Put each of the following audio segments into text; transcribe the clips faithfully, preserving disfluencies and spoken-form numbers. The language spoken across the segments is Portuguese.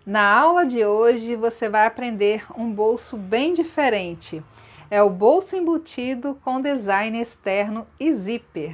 Na aula de hoje você vai aprender um bolso bem diferente. É o bolso embutido com design externo e zíper.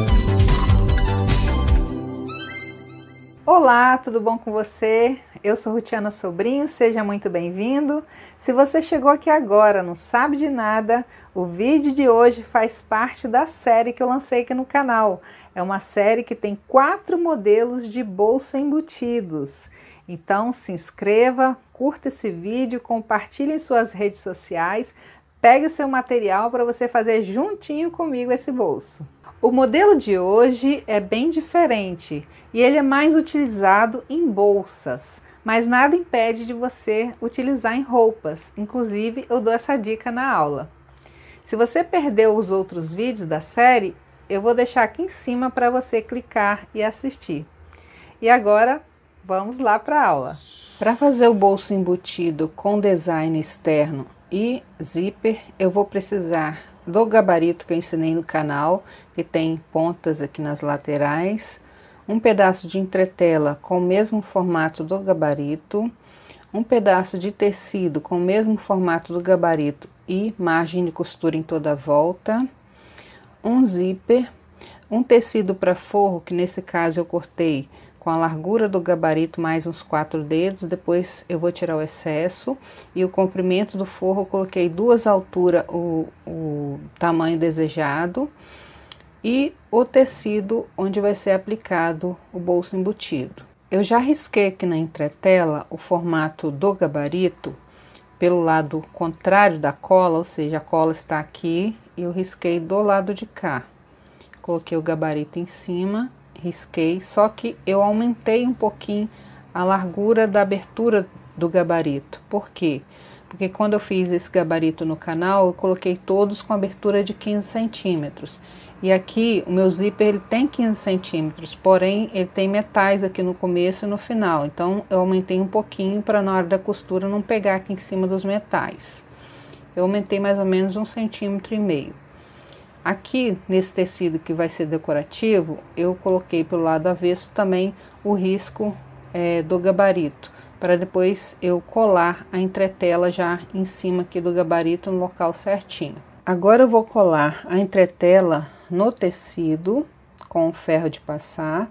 Olá, tudo bom com você? Eu sou Rutiana Sobrinho, seja muito bem-vindo. Se você chegou aqui agora, não sabe de nada, o vídeo de hoje faz parte da série que eu lancei aqui no canal. É uma série que tem quatro modelos de bolso embutidos. Então se inscreva, curta esse vídeo, compartilhe em suas redes sociais, pegue o seu material para você fazer juntinho comigo esse bolso. O modelo de hoje é bem diferente e ele é mais utilizado em bolsas, mas nada impede de você utilizar em roupas, inclusive eu dou essa dica na aula. Se você perdeu os outros vídeos da série, eu vou deixar aqui em cima para você clicar e assistir. E agora, vamos lá para a aula. Para fazer o bolso embutido com design externo e zíper, eu vou precisar do gabarito que eu ensinei no canal, que tem pontas aqui nas laterais, um pedaço de entretela com o mesmo formato do gabarito, um pedaço de tecido com o mesmo formato do gabarito e margem de costura em toda a volta, um zíper, um tecido para forro, que nesse caso eu cortei com a largura do gabarito mais uns quatro dedos, depois eu vou tirar o excesso, e o comprimento do forro eu coloquei duas alturas o, o tamanho desejado, e o tecido onde vai ser aplicado o bolso embutido. Eu já risquei aqui na entretela o formato do gabarito pelo lado contrário da cola, ou seja, a cola está aqui e eu risquei do lado de cá. Coloquei o gabarito em cima, risquei, só que eu aumentei um pouquinho a largura da abertura do gabarito. Por quê? Porque quando eu fiz esse gabarito no canal, eu coloquei todos com abertura de quinze centímetros. E aqui o meu zíper ele tem quinze centímetros, porém ele tem metais aqui no começo e no final. Então eu aumentei um pouquinho para na hora da costura não pegar aqui em cima dos metais. Eu aumentei mais ou menos um centímetro e meio. Aqui nesse tecido que vai ser decorativo, eu coloquei pelo lado avesso também o risco é, do gabarito, para depois eu colar a entretela já em cima aqui do gabarito no local certinho. Agora eu vou colar a entretela no tecido com o ferro de passar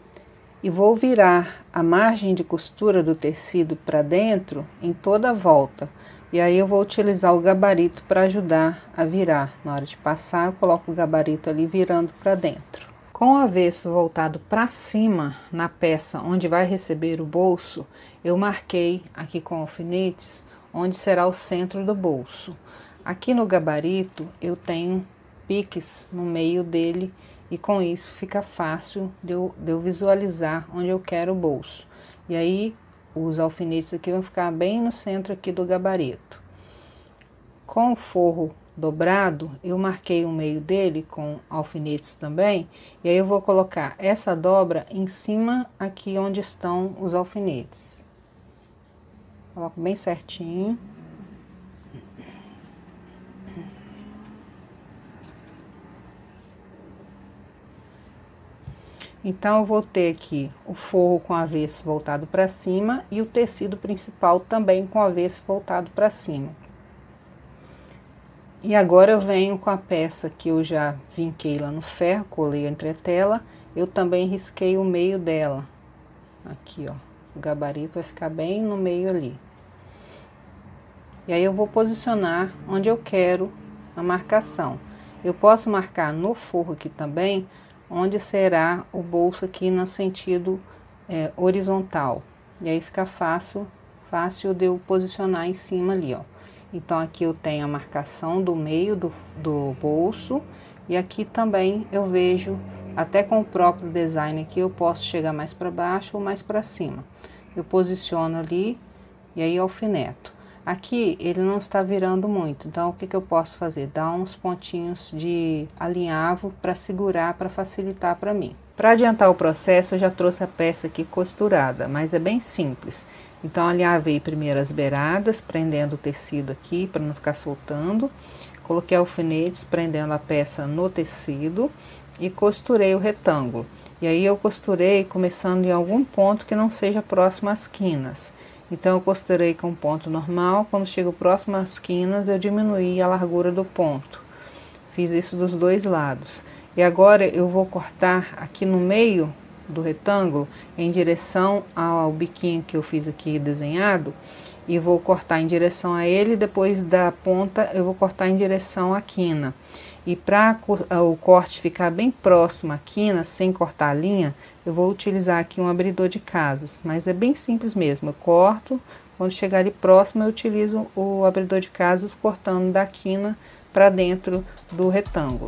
e vou virar a margem de costura do tecido para dentro em toda a volta. E aí eu vou utilizar o gabarito para ajudar a virar. Na hora de passar, eu coloco o gabarito ali virando para dentro. Com o avesso voltado para cima, na peça onde vai receber o bolso, eu marquei aqui com alfinetes onde será o centro do bolso. Aqui no gabarito eu tenho piques no meio dele e com isso fica fácil de eu, de eu visualizar onde eu quero o bolso. E aí os alfinetes aqui vão ficar bem no centro aqui do gabarito. Com o forro dobrado, eu marquei o meio dele com alfinetes também, e aí eu vou colocar essa dobra em cima aqui onde estão os alfinetes. Coloco bem certinho. Então, eu vou ter aqui o forro com avesso voltado para cima e o tecido principal também com avesso voltado para cima. E agora eu venho com a peça que eu já vinquei lá no ferro, colei a entretela, eu também risquei o meio dela. Aqui, ó, o gabarito vai ficar bem no meio ali. E aí eu vou posicionar onde eu quero a marcação. Eu posso marcar no forro aqui também, onde será o bolso aqui no sentido é, horizontal. E aí fica fácil, fácil de eu posicionar em cima ali, ó. Então aqui eu tenho a marcação do meio do, do bolso, e aqui também eu vejo, até com o próprio design aqui, eu posso chegar mais para baixo ou mais para cima. Eu posiciono ali e aí alfineto. Aqui ele não está virando muito, então o que que eu posso fazer? Dar uns pontinhos de alinhavo para segurar, para facilitar para mim. Para adiantar o processo, eu já trouxe a peça aqui costurada, mas é bem simples. Então alinhavei primeiro as beiradas, prendendo o tecido aqui para não ficar soltando. Coloquei alfinetes prendendo a peça no tecido e costurei o retângulo. E aí eu costurei começando em algum ponto que não seja próximo às quinas. Então eu costurei com ponto normal, quando chego próximo às quinas eu diminuí a largura do ponto. Fiz isso dos dois lados. E agora eu vou cortar aqui no meio do retângulo, em direção ao biquinho que eu fiz aqui desenhado, e vou cortar em direção a ele, depois da ponta eu vou cortar em direção à quina. E para o corte ficar bem próximo à quina, sem cortar a linha, eu vou utilizar aqui um abridor de casas, mas é bem simples mesmo. Eu corto, quando chegar ali próximo eu utilizo o abridor de casas, cortando da quina para dentro do retângulo.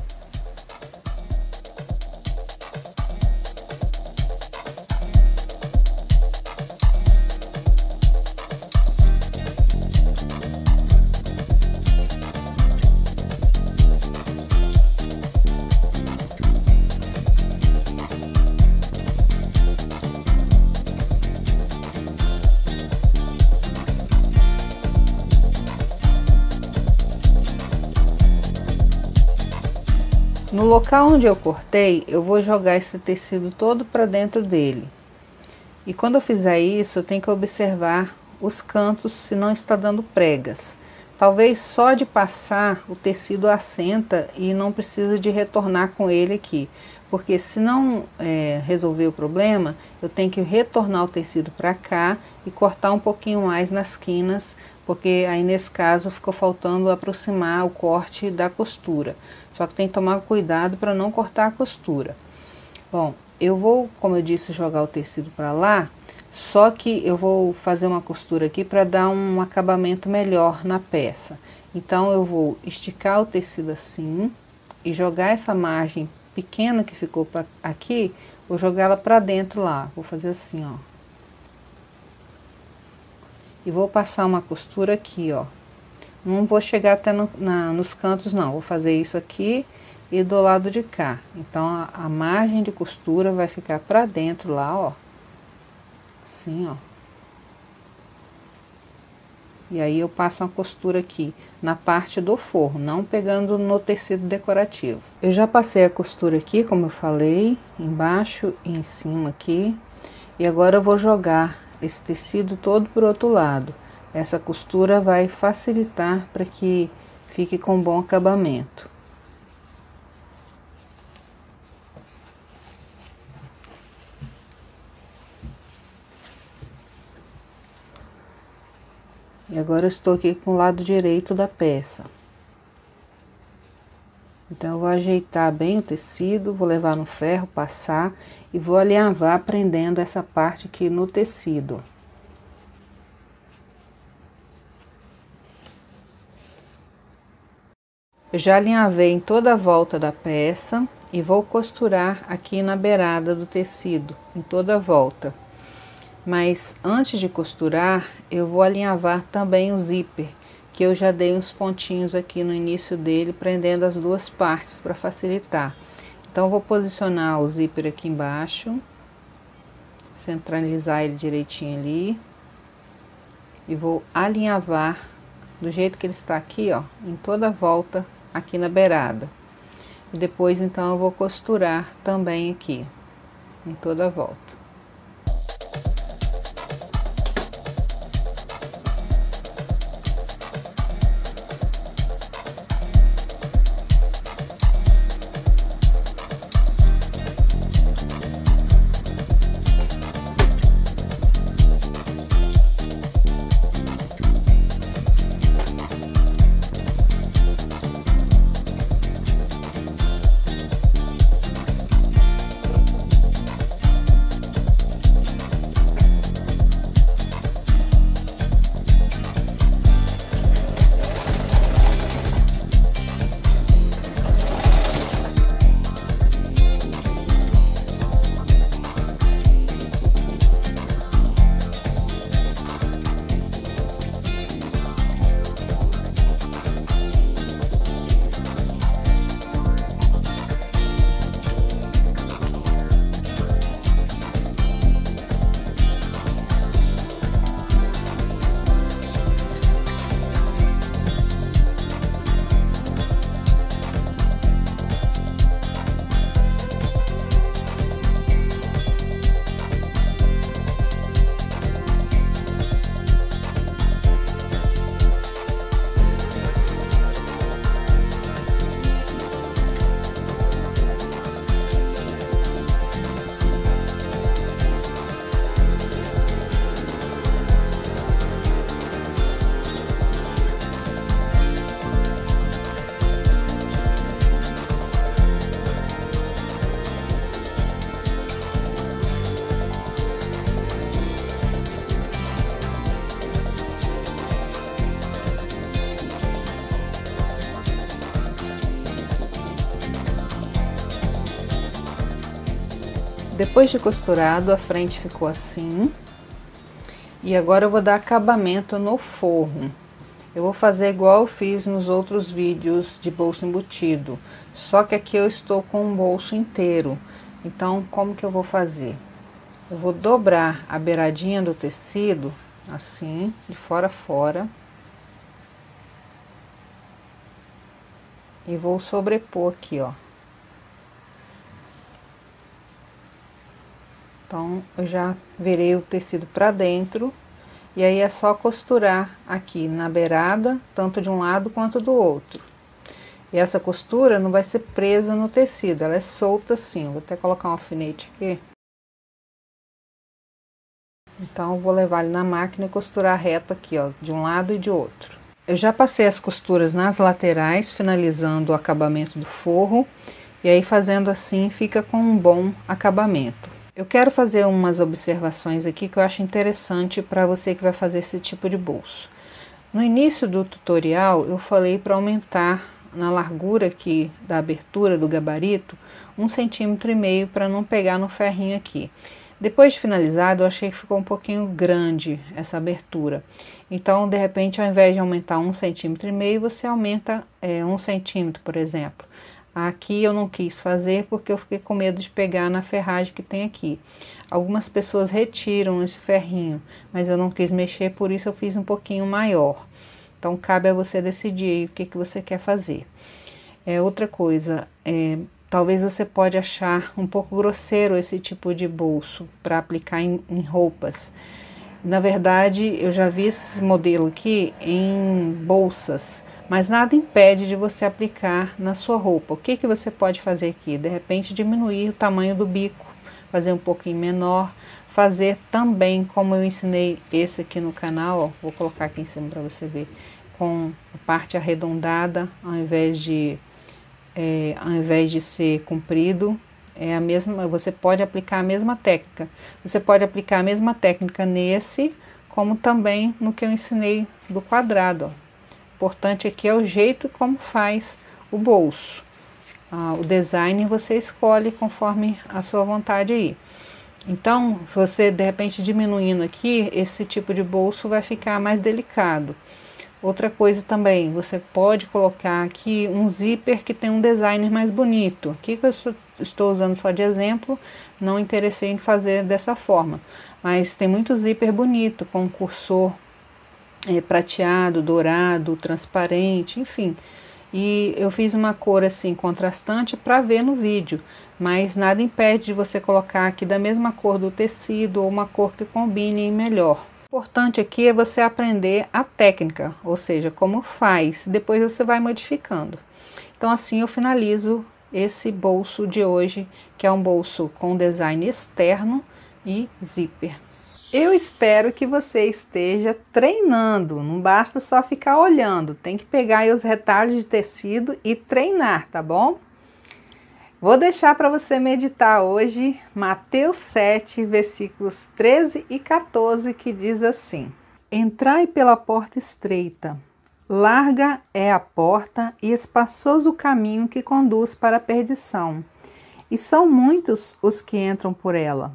No local onde eu cortei, eu vou jogar esse tecido todo para dentro dele. E quando eu fizer isso, eu tenho que observar os cantos se não está dando pregas. Talvez só de passar o tecido assenta e não precisa de retornar com ele aqui. Porque se não é, resolver o problema, eu tenho que retornar o tecido para cá e cortar um pouquinho mais nas quinas, porque aí nesse caso ficou faltando aproximar o corte da costura. Só que tem que tomar cuidado para não cortar a costura. Bom, eu vou, como eu disse, jogar o tecido para lá, só que eu vou fazer uma costura aqui para dar um acabamento melhor na peça. Então eu vou esticar o tecido assim e jogar essa margem pequena que ficou pra aqui, vou jogar ela para dentro lá. Vou fazer assim, ó. E vou passar uma costura aqui, ó. Não vou chegar até no, na, nos cantos não, vou fazer isso aqui e do lado de cá. Então a, a margem de costura vai ficar para dentro lá, ó. Assim, ó. E aí eu passo uma costura aqui na parte do forro, não pegando no tecido decorativo. Eu já passei a costura aqui, como eu falei, embaixo e em cima aqui. E agora eu vou jogar esse tecido todo pro outro lado. Essa costura vai facilitar para que fique com bom acabamento. E agora eu estou aqui com o lado direito da peça. Então eu vou ajeitar bem o tecido, vou levar no ferro, passar e vou alinhavar prendendo essa parte aqui no tecido. Eu já alinhavei em toda a volta da peça e vou costurar aqui na beirada do tecido, em toda a volta. Mas antes de costurar, eu vou alinhavar também o zíper, que eu já dei uns pontinhos aqui no início dele, prendendo as duas partes para facilitar. Então, eu vou posicionar o zíper aqui embaixo, centralizar ele direitinho ali, e vou alinhavar do jeito que ele está aqui, ó, em toda a volta aqui na beirada. E depois, então, eu vou costurar também aqui, em toda a volta. Depois de costurado, a frente ficou assim. E agora eu vou dar acabamento no forro. Eu vou fazer igual eu fiz nos outros vídeos de bolso embutido, só que aqui eu estou com um bolso inteiro. Então, como que eu vou fazer? Eu vou dobrar a beiradinha do tecido, assim, de fora a fora. E vou sobrepor aqui, ó. Então, eu já virei o tecido pra dentro. E aí é só costurar aqui na beirada, tanto de um lado quanto do outro. E essa costura não vai ser presa no tecido, ela é solta assim. Eu vou até colocar um alfinete aqui. Então, eu vou levar ele na máquina e costurar reto aqui, ó, de um lado e de outro. Eu já passei as costuras nas laterais, finalizando o acabamento do forro. E aí, fazendo assim, fica com um bom acabamento. Eu quero fazer umas observações aqui que eu acho interessante para você que vai fazer esse tipo de bolso. No início do tutorial, eu falei para aumentar na largura aqui da abertura do gabarito um centímetro e meio para não pegar no ferrinho aqui. Depois de finalizado, eu achei que ficou um pouquinho grande essa abertura. Então, de repente, ao invés de aumentar um centímetro e meio, você aumenta é, um centímetro, por exemplo. Aqui eu não quis fazer porque eu fiquei com medo de pegar na ferragem que tem aqui. Algumas pessoas retiram esse ferrinho, mas eu não quis mexer, por isso eu fiz um pouquinho maior. Então, cabe a você decidir aí o que, que você quer fazer. É, outra coisa, é, talvez você pode achar um pouco grosseiro esse tipo de bolso para aplicar em, em roupas. Na verdade, eu já vi esse modelo aqui em bolsas, mas nada impede de você aplicar na sua roupa. O que, que você pode fazer aqui? De repente, diminuir o tamanho do bico, fazer um pouquinho menor, fazer também, como eu ensinei esse aqui no canal, ó, vou colocar aqui em cima para você ver, com a parte arredondada, ao invés de, é, ao invés de ser comprido. É a mesma, você pode aplicar a mesma técnica. Você pode aplicar a mesma técnica nesse, como também no que eu ensinei do quadrado, ó. O importante aqui é o jeito como faz o bolso. Ah, o design você escolhe conforme a sua vontade aí. Então, se você de repente diminuindo aqui, esse tipo de bolso vai ficar mais delicado. Outra coisa também, você pode colocar aqui um zíper que tem um design mais bonito. Aqui que eu estou usando só de exemplo, não interessei em fazer dessa forma. Mas tem muito zíper bonito, com cursor é, prateado, dourado, transparente, enfim. E eu fiz uma cor assim contrastante para ver no vídeo, mas nada impede de você colocar aqui da mesma cor do tecido ou uma cor que combine melhor. O importante aqui é você aprender a técnica, ou seja, como faz, depois você vai modificando. Então assim eu finalizo esse bolso de hoje, que é um bolso com design externo e zíper. Eu espero que você esteja treinando, não basta só ficar olhando, tem que pegar aí os retalhos de tecido e treinar, tá bom? Vou deixar para você meditar hoje Mateus sete, versículos treze e quatorze, que diz assim: Entrai pela porta estreita, larga é a porta e espaçoso o caminho que conduz para a perdição, e são muitos os que entram por ela.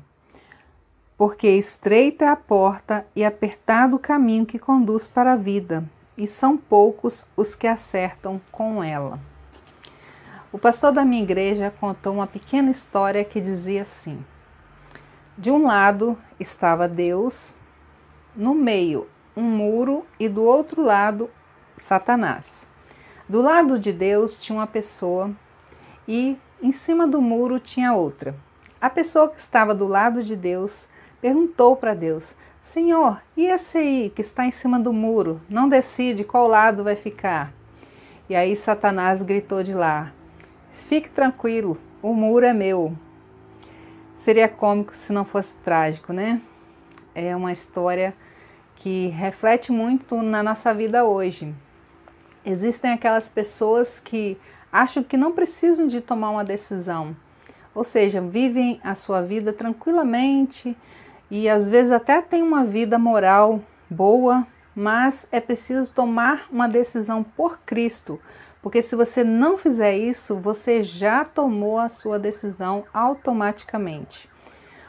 Porque estreita é a porta e apertado o caminho que conduz para a vida, e são poucos os que acertam com ela. O pastor da minha igreja contou uma pequena história que dizia assim: de um lado estava Deus, no meio um muro e do outro lado Satanás. Do lado de Deus tinha uma pessoa e em cima do muro tinha outra. A pessoa que estava do lado de Deus perguntou para Deus: Senhor, e esse aí que está em cima do muro, não decide qual lado vai ficar? E aí Satanás gritou de lá: Fique tranquilo, o muro é meu. Seria cômico se não fosse trágico, né? É uma história que reflete muito na nossa vida hoje. Existem aquelas pessoas que acham que não precisam de tomar uma decisão, ou seja, vivem a sua vida tranquilamente e às vezes até têm uma vida moral boa, mas é preciso tomar uma decisão por Cristo, porque se você não fizer isso, você já tomou a sua decisão automaticamente.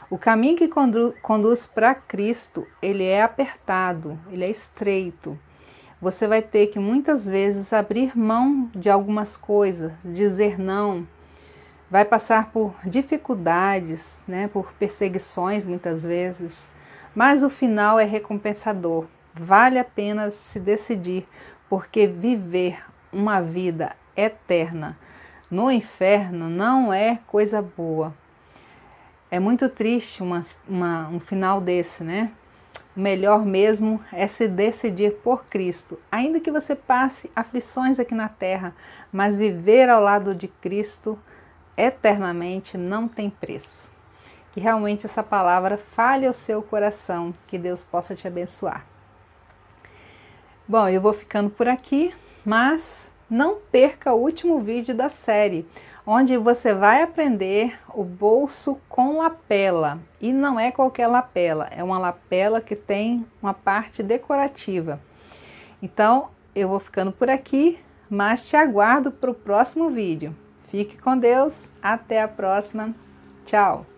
O caminho que condu- conduz para Cristo, ele é apertado, ele é estreito. Você vai ter que muitas vezes abrir mão de algumas coisas, dizer não. Vai passar por dificuldades, né, por perseguições muitas vezes, mas o final é recompensador. Vale a pena se decidir, porque viver uma vida eterna no inferno não é coisa boa. É muito triste uma, uma, um final desse, né? O melhor mesmo é se decidir por Cristo. Ainda que você passe aflições aqui na terra, mas viver ao lado de Cristo eternamente não tem preço. Que realmente essa palavra fale ao seu coração, que Deus possa te abençoar. Bom, eu vou ficando por aqui, mas não perca o último vídeo da série, onde você vai aprender o bolso com lapela. E não é qualquer lapela, é uma lapela que tem uma parte decorativa. Então, eu vou ficando por aqui, mas te aguardo para o próximo vídeo. Fique com Deus, até a próxima. Tchau!